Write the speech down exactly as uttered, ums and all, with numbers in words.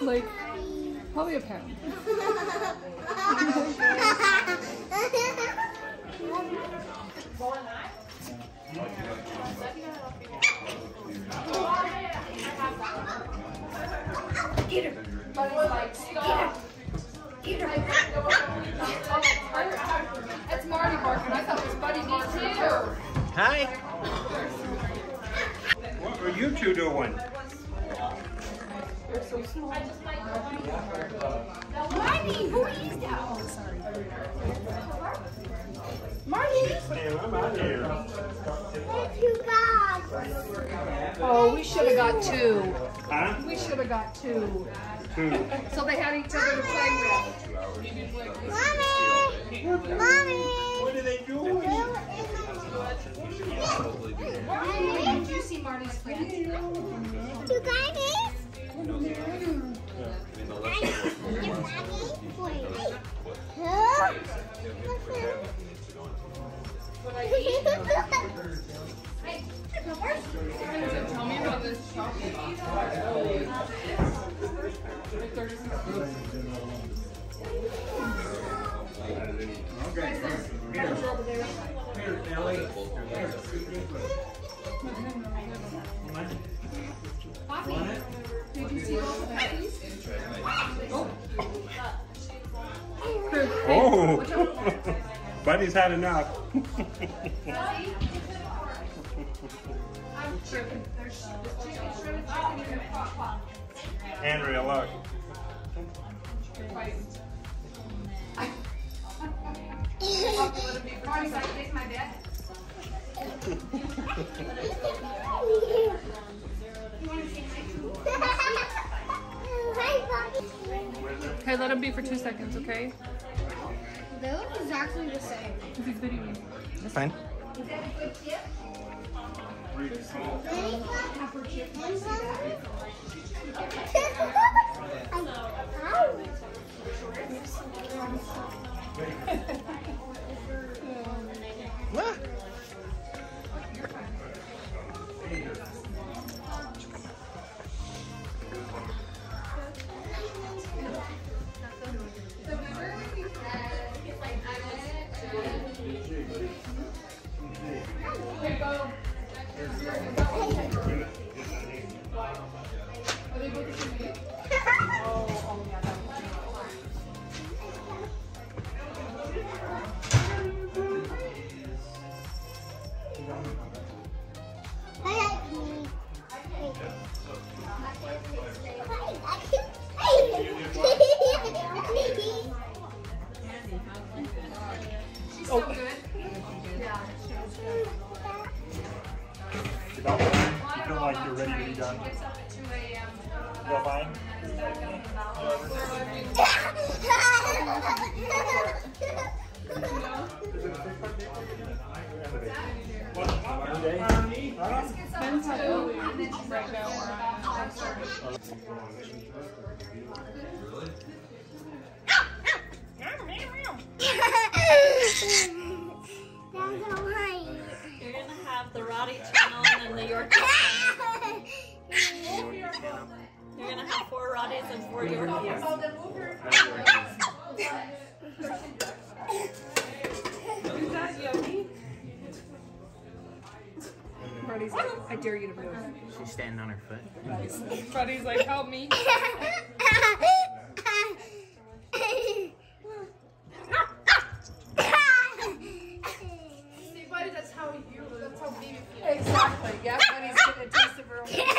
Like, probably a pound. Get her. Get her. Get her. That's Marty barking. I thought it was Buddy barking too. Hi. What are you two doing? They're so small. Marty, who is that? Oh, sorry. Marty? Sam, I'm out here. What you got? Oh, we should have got two. Huh? We should have got two. Two. So they had each other to play with. Mommy! Mommy! What are they doing? Did you see Marty's friends? You got this? Huh? Tell me about this chocolate. Okay. Here. Here, Ellie. Poppy, did you see all the puppies? Oh. Oh. Buddy's had enough. I'm tripping. There's shredded chicken in your pot pot. Andrea, look. Marty's like, "This my dad." Hey, let him be for two seconds, okay? They look exactly the same. Because he's videoing. You're fine. Is that a good chip? Pepper chip. What? She's so good. Yeah. You don't, you feel like you're ready to be done? She gets up at two A M Feel fine? Ben's had early right now where I am. You're gonna have the Rottychannel and the Yorkies. You're gonna have four Rotties and four Yorkies. Is that Yoki? Buddy's like, I dare you to move. She's standing on her foot. Buddy's like, help me. See, buddy, that's how you, that's how baby feels. Exactly. Yeah, Buddy's getting a taste of her own.